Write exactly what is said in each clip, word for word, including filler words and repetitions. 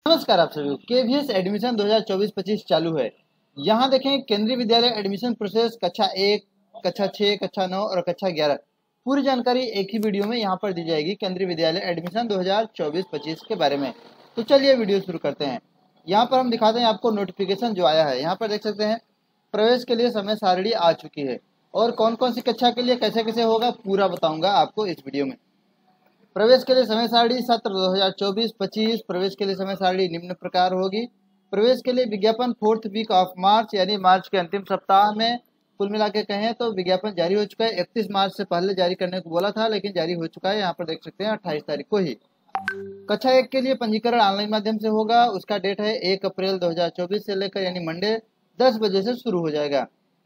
नमस्कार आप सभी को। केवीएस एडमिशन दो हज़ार चौबीस पच्चीस चालू है। यहाँ देखें केंद्रीय विद्यालय एडमिशन प्रोसेस कक्षा एक, कक्षा छः, कक्षा नौ और कक्षा ग्यारह पूरी जानकारी एक ही वीडियो में यहाँ पर दी जाएगी केंद्रीय विद्यालय एडमिशन दो हज़ार चौबीस पच्चीस के बारे में। तो चलिए वीडियो शुरू करते हैं। यहाँ पर हम दिखाते हैं आपको नोटिफिकेशन जो आया है। यहाँ पर देख सकते हैं प्रवेश के लिए समय सारणी आ चुकी है और कौन कौन सी कक्षा के लिए कैसे कैसे होगा पूरा बताऊंगा आपको इस वीडियो में। प्रवेश के लिए समय सारणी सत्र दो हज़ार चौबीस पच्चीस प्रवेश के लिए समय सारणी निम्न प्रकार होगी। प्रवेश के लिए विज्ञापन फोर्थ वीक ऑफ मार्च यानी मार्च के अंतिम सप्ताह में कुल मिला के कहें तो विज्ञापन जारी हो चुका है। इकतीस मार्च से पहले जारी करने को बोला था लेकिन जारी हो चुका है। यहाँ पर देख सकते हैं अट्ठाईस तारीख को ही। कक्षा एक के लिए पंजीकरण ऑनलाइन माध्यम से होगा। उसका डेट है एक अप्रैल दो हज़ार चौबीस से लेकर यानी मंडे दस बजे से शुरू हो जाएगा।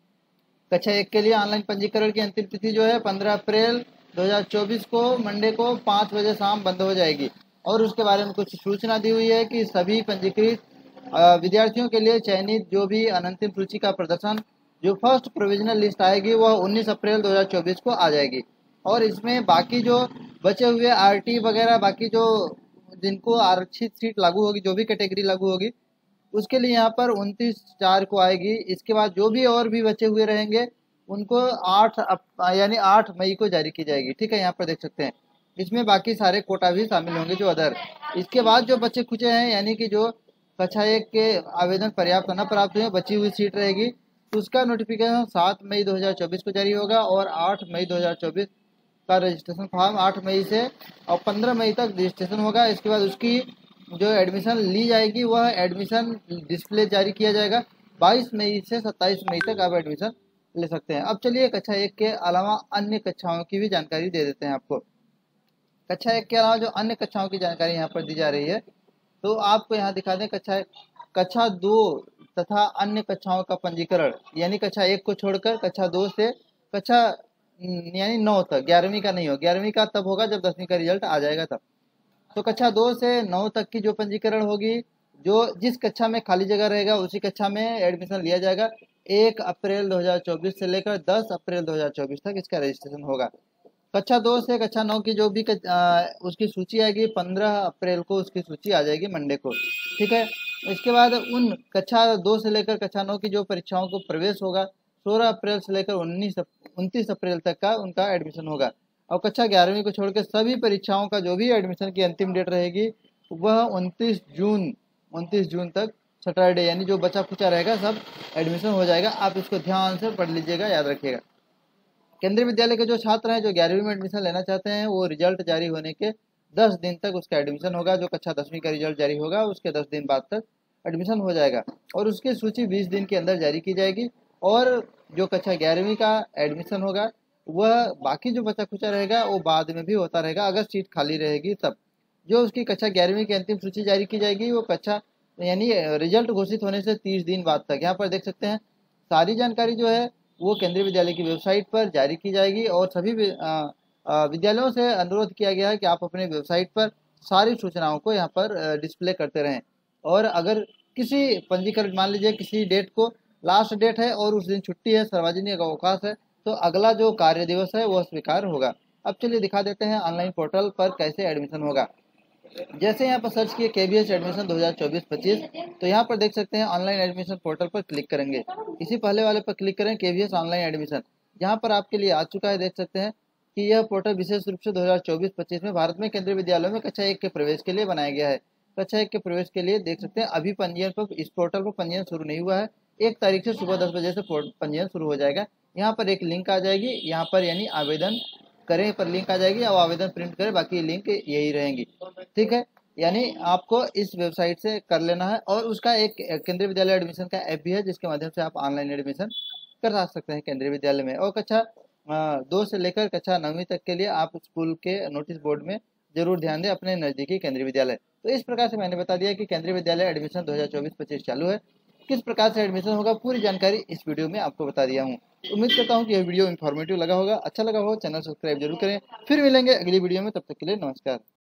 कक्षा एक के लिए ऑनलाइन पंजीकरण की अंतिम तिथि जो है पंद्रह अप्रैल दो हज़ार चौबीस को मंडे को पाँच बजे शाम बंद हो जाएगी। और उसके बारे में कुछ सूचना दी हुई है कि सभी पंजीकृत विद्यार्थियों के लिए चयनित जो भी अनंतिम सूची का प्रदर्शन जो फर्स्ट प्रोविजनल लिस्ट आएगी वह उन्नीस अप्रैल दो हज़ार चौबीस को आ जाएगी। और इसमें बाकी जो बचे हुए आरटी वगैरह बाकी जो जिनको आरक्षित सीट लागू होगी जो भी कैटेगरी लागू होगी उसके लिए यहाँ पर उनतीस चार को आएगी। इसके बाद जो भी और भी बचे हुए रहेंगे उनको आठ यानी आठ मई को जारी की जाएगी। ठीक है, यहाँ पर देख सकते हैं इसमें बाकी सारे कोटा भी शामिल होंगे जो अदर। इसके बाद जो बच्चे खुचे हैं यानी कि जो कक्षा एक के आवेदन पर्याप्त न प्राप्त हुए बची हुई सीट रहेगी तो उसका नोटिफिकेशन सात मई दो हज़ार चौबीस को जारी होगा और आठ मई दो हज़ार चौबीस का रजिस्ट्रेशन फॉर्म आठ मई से और पंद्रह मई तक रजिस्ट्रेशन होगा। इसके बाद उसकी जो एडमिशन ली जाएगी वह एडमिशन डिस्प्ले जारी किया जाएगा। बाईस मई से सत्ताईस मई तक आप एडमिशन ले सकते हैं। अब चलिए कक्षा एक के अलावा अन्य कक्षाओं की भी जानकारी दे देते हैं आपको। कक्षा एक के अलावा जो अन्य कक्षाओं की जानकारी यहाँ पर दी जा रही है तो आपको यहाँ दिखा दें कक्षा कक्षा दो तथा अन्य कक्षाओं का पंजीकरण यानी कक्षा एक को छोड़कर कक्षा दो से कक्षा यानी नौ तक, ग्यारहवीं का नहीं हो, ग्यारहवीं का तब होगा जब दसवीं का रिजल्ट आ जाएगा तब। तो कक्षा दो से नौ तक की जो पंजीकरण होगी जो जिस कक्षा में खाली जगह रहेगा उसी कक्षा में एडमिशन लिया जाएगा। एक अप्रैल दो हज़ार चौबीस से लेकर दस अप्रैल दो हज़ार चौबीस तक इसका रजिस्ट्रेशन होगा। कक्षा दो से कक्षा नौ की जो भी आ, उसकी सूची आएगी पंद्रह अप्रैल को उसकी सूची आ जाएगी मंडे को। ठीक है, इसके बाद उन कक्षा दो से लेकर कक्षा नौ की जो परीक्षाओं को प्रवेश होगा सोलह अप्रैल से लेकर उन्नीस उनतीस अप्रैल तक का उनका एडमिशन होगा। और कक्षा ग्यारहवीं को छोड़कर सभी परीक्षाओं का जो भी एडमिशन की अंतिम डेट रहेगी वह उनतीस जून उनतीस जून तक सैटरडे यानी जो बचा खुचा रहेगा सब एडमिशन हो जाएगा। आप इसको ध्यान से पढ़ लीजिएगा, याद रखिएगा। केंद्रीय विद्यालय के जो छात्र हैं जो ग्यारहवीं में एडमिशन लेना चाहते हैं वो रिजल्ट जारी होने के दस दिन तक उसका एडमिशन होगा। जो कक्षा दसवीं का रिजल्ट जारी होगा उसके दस दिन बाद तक एडमिशन हो जाएगा और उसकी सूची बीस दिन के अंदर जारी की जाएगी। और जो कक्षा ग्यारहवीं का एडमिशन होगा वह बाकी जो बचा खुचा रहेगा वो बाद में भी होता रहेगा अगर सीट खाली रहेगी तब। जो उसकी कक्षा ग्यारहवीं की अंतिम सूची जारी की जाएगी वो कक्षा यानी रिजल्ट घोषित होने से तीस दिन बाद तक। यहाँ पर देख सकते हैं सारी जानकारी जो है वो केंद्रीय विद्यालय की वेबसाइट पर जारी की जाएगी और सभी विद्यालयों से अनुरोध किया गया है कि आप अपने वेबसाइट पर सारी सूचनाओं को यहाँ पर डिस्प्ले करते रहें। और अगर किसी पंजीकरण मान लीजिए किसी डेट को लास्ट डेट है और उस दिन छुट्टी है, सार्वजनिक अवकाश है तो अगला जो कार्य दिवस है वह स्वीकार होगा। अब चलिए दिखा देते हैं ऑनलाइन पोर्टल पर कैसे एडमिशन होगा। जैसे यहाँ पर सर्च किए केवीएस एडमिशन दो हज़ार चौबीस पच्चीस तो यहाँ पर देख सकते हैं ऑनलाइन एडमिशन पोर्टल पर क्लिक करेंगे। इसी पहले वाले पर क्लिक करें केवीएस ऑनलाइन एडमिशन। यहाँ पर आपके लिए आ चुका है। देख सकते हैं कि यह पोर्टल विशेष रूप से दो हज़ार चौबीस पच्चीस में भारत में केंद्रीय विद्यालयों में कक्षा एक के प्रवेश के लिए बनाया गया है। कक्षा एक के प्रवेश के लिए देख सकते हैं अभी पंजीयन पर इस पोर्टल पर पंजीयन शुरू नहीं हुआ है। एक तारीख से सुबह दस बजे से पंजीयन शुरू हो जाएगा। यहाँ पर एक लिंक आ जाएगी, यहाँ पर यानी आवेदन करें पर लिंक आ जाएगी और आवेदन प्रिंट करें, बाकी लिंक यही रहेंगी। ठीक है, यानी आपको इस वेबसाइट से कर लेना है। और उसका एक केंद्रीय विद्यालय एडमिशन का ऐप भी है जिसके माध्यम से आप ऑनलाइन एडमिशन कर सकते हैं केंद्रीय विद्यालय में। और कक्षा दो से लेकर कक्षा नौवीं तक के लिए आप स्कूल के नोटिस बोर्ड में जरूर ध्यान दें अपने नज़दीकी केंद्रीय विद्यालय। तो इस प्रकार से मैंने बता दिया कि केंद्रीय विद्यालय एडमिशन दो हज़ार चौबीस पच्चीस चालू है। किस प्रकार से एडमिशन होगा पूरी जानकारी इस वीडियो में आपको बता दिया हूँ। उम्मीद करता हूँ कि यह वीडियो इन्फॉर्मेटिव लगा होगा। अच्छा लगा हो चैनल सब्सक्राइब जरूर करें। फिर मिलेंगे अगली वीडियो में, तब तक के लिए नमस्कार।